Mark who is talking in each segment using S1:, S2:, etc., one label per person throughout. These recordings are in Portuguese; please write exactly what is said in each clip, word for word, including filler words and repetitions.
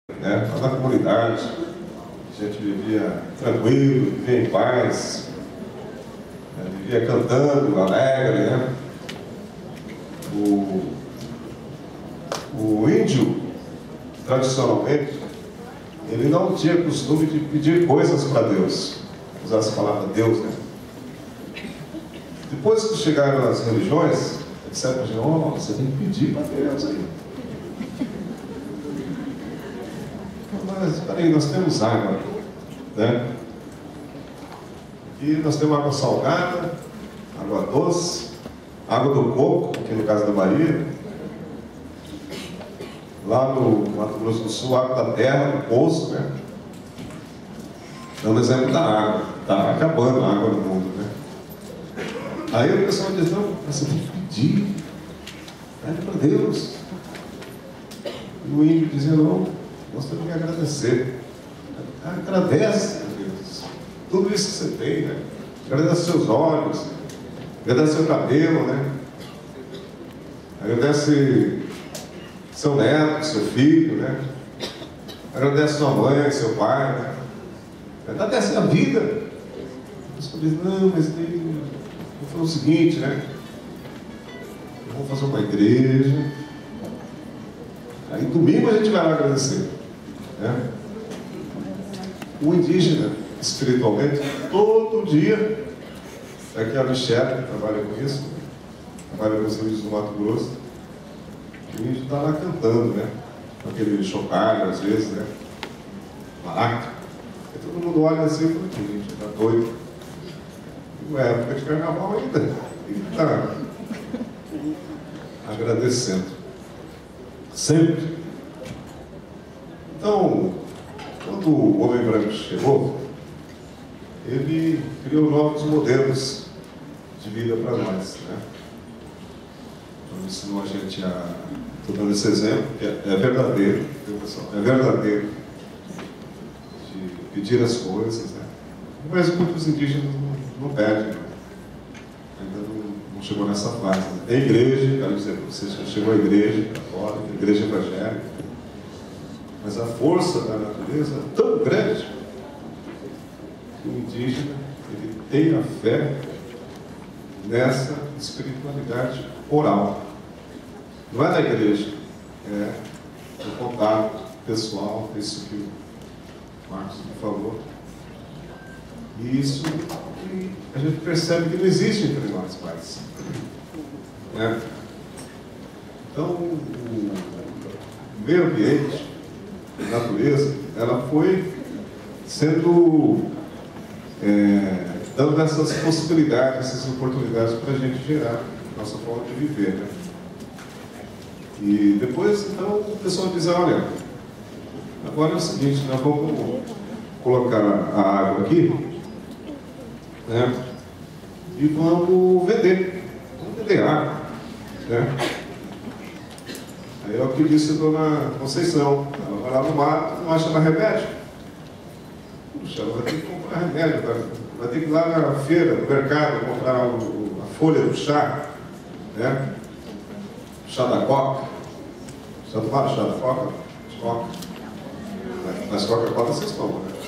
S1: né? Lá na comunidade, a gente vivia tranquilo, vivia em paz, né? Vivia cantando, alegre, né? O, o índio, tradicionalmente, ele não tinha costume de pedir coisas para Deus, usar essa palavra Deus, né? Depois que chegaram as religiões, disseram para a gente, oh, você tem que pedir para Deus aí. Mas, espera aí, nós temos água, né? E nós temos água salgada, água doce, água do coco, aqui no caso da Bahia. Lá no Mato Grosso do Sul, água da terra, do poço, né? Dando exemplo da água. Está acabando a água no mundo, né? Aí o pessoal diz, não, você tem que pedir. Pede para Deus. E o índio dizia, não, nós temos que agradecer. Agradece a Deus. Tudo isso que você tem, né? Agradece seus olhos, agradece seu cabelo, né? Agradece seu neto, seu filho, né? Agradece sua mãe, seu pai, né? Agradece a vida. A pessoa diz, não, mas tem... vou fazer o seguinte, né? Eu vou fazer uma igreja. Aí domingo a gente vai lá agradecer, né? O indígena, espiritualmente, todo dia, aqui a Michelle, que trabalha com isso, trabalha com os índios do Mato Grosso, o índio está lá cantando, né? Com aquele chocalho, às vezes, né? Maraca. E todo mundo olha assim e fala, o índio está doido. Não é época de carnaval ainda. Ele está agradecendo. Sempre. Então, quando o homem branco chegou, ele criou novos modelos de vida para nós, né? Então, ensinou a gente a... Estou dando esse exemplo, que é, é verdadeiro, viu, pessoal? É verdadeiro. De pedir as coisas, né? Mas muitos indígenas não, não pedem, né? Ainda não, não chegou nessa fase. Né? É igreja, quero dizer para vocês que chegou a igreja católica, a igreja evangélica, mas a força da natureza é tão grande que o indígena ele tem a fé nessa espiritualidade oral. Não é da igreja, é do contato pessoal, isso que o Marcos falou. E isso que a gente percebe que não existe entre nós mais. Né? Então, o meio ambiente, a natureza, ela foi sendo, é, dando essas possibilidades, essas oportunidades para a gente gerar a nossa forma de viver. Né? E depois, então, o pessoal diz, olha, agora é o seguinte, nós vamos colocar a água aqui, né? E vamos vender, vamos vender água, né? Aí é o que disse a dona Conceição, ela vai lá no mato, não acha mais remédio. Puxa, ela vai ter que comprar remédio, vai, vai ter que ir lá na feira, no mercado, comprar o, a folha do chá, né? Chá da coca. Já tomaram chá da coca? Coca. Mas Coca-Cola vocês tomam, né?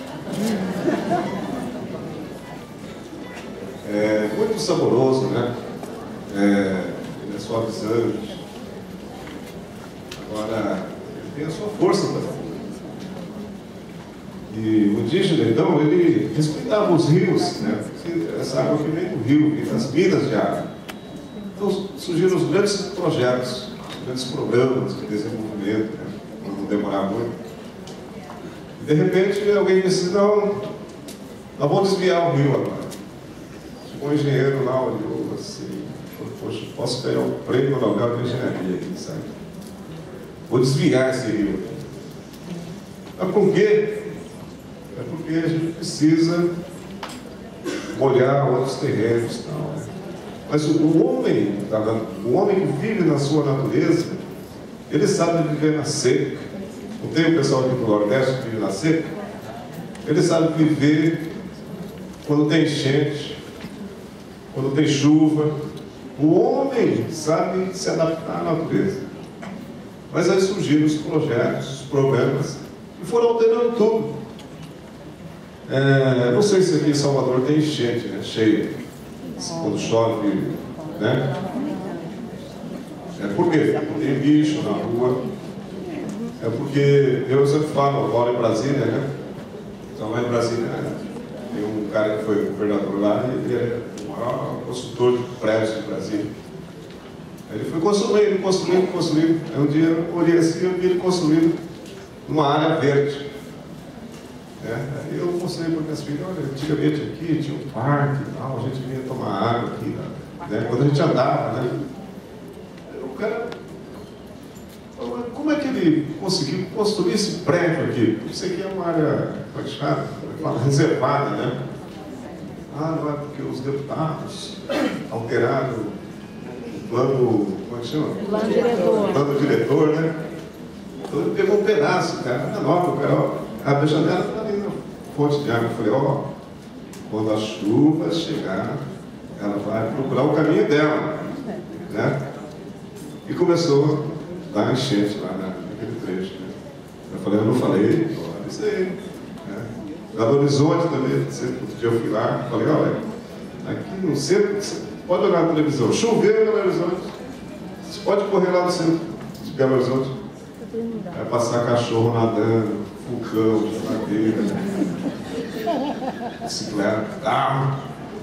S1: É muito saboroso, né? É, ele é suavizante. Agora, ele tem a sua força também. E o indígena, então, ele respeitava os rios, né? Essa água que vem do rio, vem das minas de água. Então, surgiram os grandes projetos, os grandes programas de desenvolvimento, né? Para não demorar muito. E, de repente, alguém disse, não, nós vamos desviar o rio agora. O engenheiro lá olhou assim, falou, poxa, posso ganhar um prêmio Nobel de Engenharia aqui, sabe? Vou desviar esse rio. Mas por quê? É porque a gente precisa molhar outros terrenos. Tal, né? Mas o, o homem, o homem que vive na sua natureza, ele sabe viver na seca. Não tem o pessoal aqui do Nordeste que vive na seca? Ele sabe viver quando tem enchente, quando tem chuva. O homem sabe se adaptar à natureza. Mas aí surgiram os projetos, os programas E foram alterando tudo. É, não sei se aqui em Salvador tem enchente, né? Cheia. Quando chove, né? É por quê? Tem bicho na rua. É porque, eu sempre falo, eu moro em Brasília, né? Então lá em Brasília, né? Tem um cara que foi governador lá e ele é o maior construtor de prédios de Brasília. Ele foi construindo, construindo, construindo. Aí um dia eu olhei assim, eu vi ele construindo uma área verde. É, aí eu mostrei para minhas filhas, olha, antigamente aqui tinha um parque e tal, a gente vinha tomar água aqui, né? Quando a gente andava, né? Aí o cara, como é que ele conseguiu construir esse prédio aqui? Isso aqui é uma área, como é que chama? Reservada, né? Ah, não é porque os deputados alteraram o plano, como é que chama?
S2: Plano diretor.
S1: Plano diretor, né? Então ele pegou um pedaço, cara, era nova, o cara, ó, abre a janela, está ali na fonte de água. Eu falei, ó, quando a chuva chegar, ela vai procurar o caminho dela, né? E começou a dar enchente lá naquele trecho, né? Eu falei, eu não falei, olha isso aí, né? Belo Horizonte também, outro dia eu fui lá, falei, olha, aqui no centro, você pode olhar na televisão, choveu em Belo Horizonte, você pode correr lá no centro de Belo Horizonte, vai passar cachorro nadando, vulcão, geladeira, bicicleta, carro.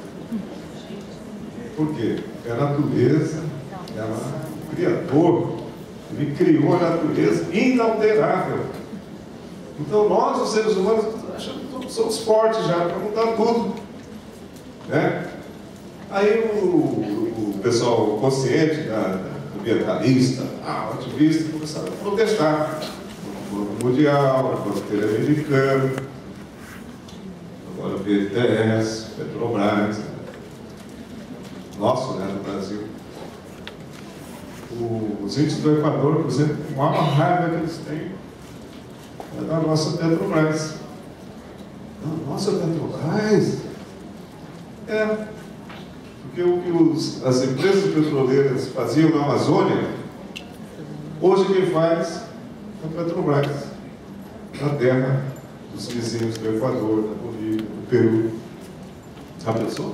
S1: Por quê? Porque a natureza, ela, o Criador, ele criou a natureza inalterável. Então nós, os seres humanos, achamos que somos fortes já para mudar tudo, né? Aí o, o pessoal consciente, da, da ambientalista, ah, o ativista, começaram a protestar. O Banco Mundial, o Banco Interamericano, agora o B N D E S, Petrobras, nosso, né, no Brasil. O, os índios do Equador, por exemplo, a maior raiva que eles têm é da nossa Petrobras. Não, nossa Petrobras? É, porque o que os, as empresas petroleiras faziam na Amazônia, hoje quem faz é a Petrobras, na terra dos vizinhos do Equador, da Bolívia, do Peru. Já pensou?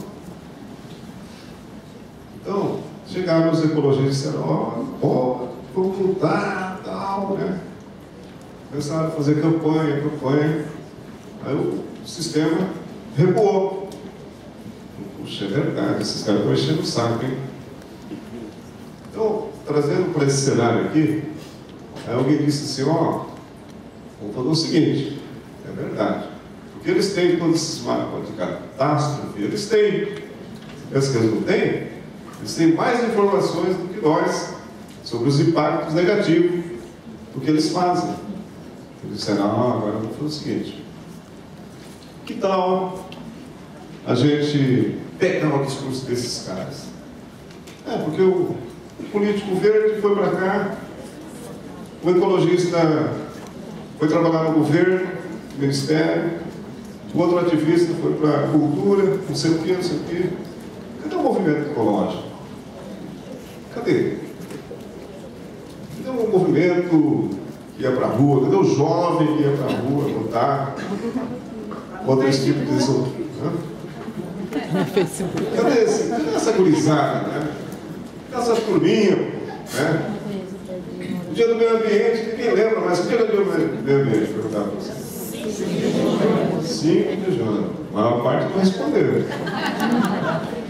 S1: Então, chegaram os ecologistas e disseram, ó, oh, vamos lutar, tal, né? Começaram a fazer campanha, campanha. Aí o sistema recuou. Puxa, é verdade, esses caras estão enchendo o saco, hein? Então, trazendo para esse cenário aqui, aí alguém disse assim, ó, vamos fazer o seguinte, é verdade, porque eles têm todos esses mapas de catástrofe, eles têm. Você pensa que eles não têm? Eles têm mais informações do que nós sobre os impactos negativos do que eles fazem. Eles disseram, ah, agora vamos fazer o seguinte, que tal a gente pegar o discurso desses caras? É, porque o, o político verde foi para cá, o ecologista foi trabalhar no governo, no ministério, o outro ativista foi para a cultura, não sei o que, não sei o que. Cadê o movimento ecológico? Cadê? Cadê o movimento que ia para a rua? Cadê o jovem que ia para a rua lutar contra esse tipo de desenvolvimento? Cadê, esse, cadê essa gurizada, né? Cadê essa turminha, né? O dia do meio ambiente, ninguém lembra, mas o dia do meio ambiente, vou perguntar para você. cinco de junho. A maior parte não respondeu.